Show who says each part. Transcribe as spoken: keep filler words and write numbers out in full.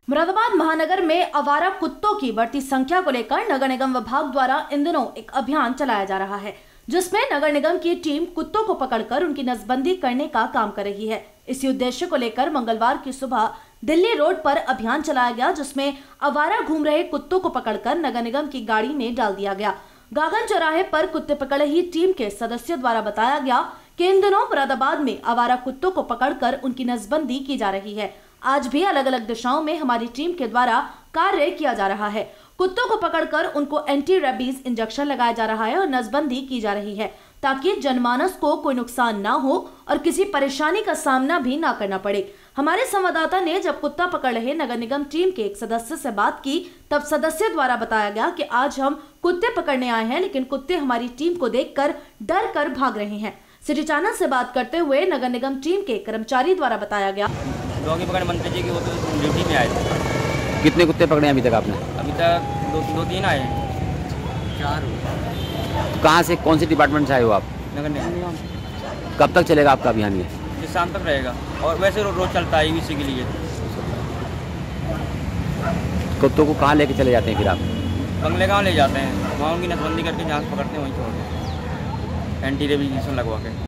Speaker 1: मुरादाबाद महानगर में आवारा कुत्तों की बढ़ती संख्या को लेकर नगर निगम विभाग द्वारा इन दिनों एक अभियान चलाया जा रहा है, जिसमें नगर निगम की टीम कुत्तों को पकड़कर उनकी नसबंदी करने का काम कर रही है। इसी उद्देश्य को लेकर मंगलवार की सुबह दिल्ली रोड पर अभियान चलाया गया, जिसमें आवारा घूम रहे कुत्तों को पकड़कर नगर निगम की गाड़ी में डाल दिया गया। गागन चौराहे पर कुत्ते पकड़ रही टीम के सदस्यों द्वारा बताया गया कि इन दिनों मुरादाबाद में आवारा कुत्तों को पकड़कर उनकी नसबंदी की जा रही है। आज भी अलग अलग दिशाओं में हमारी टीम के द्वारा कार्य किया जा रहा है। कुत्तों को पकड़कर उनको एंटी रेबीज इंजेक्शन लगाया जा रहा है और नसबंदी की जा रही है, ताकि जनमानस को कोई नुकसान ना हो और किसी परेशानी का सामना भी ना करना पड़े। हमारे संवाददाता ने जब कुत्ता पकड़ रहे नगर निगम टीम के एक सदस्य से बात की, तब सदस्य द्वारा बताया गया कि आज हम कुत्ते पकड़ने आए हैं, लेकिन कुत्ते हमारी टीम को देखकर डर कर भाग रहे हैं। सिटी चैनल से बात करते हुए नगर निगम टीम के कर्मचारी द्वारा बताया गया,
Speaker 2: डॉगी पकड़ मंत्री जी की वो तो ड्यूटी में आए थे।
Speaker 3: कितने कुत्ते पकड़े अभी तक आपने?
Speaker 2: अभी तक दो दो तीन आए हैं, चार।
Speaker 3: तो कहाँ से, कौन से डिपार्टमेंट से आए हो आप?
Speaker 2: नगर निगम।
Speaker 3: कब तक चलेगा आपका अभियान ये?
Speaker 2: इस शाम तक रहेगा और वैसे रो, रोज चलता है इसी के लिए।
Speaker 3: कुत्तों को कहाँ लेके चले जाते हैं फिर आप?
Speaker 2: बंगले गाँव ले जाते हैं, वहाँ उनकी नसबंदी करके जहाँ से पकड़ते हैं वहीं छोड़ते हैं, एंटी रेबीज इंजेक्शन लगवा के।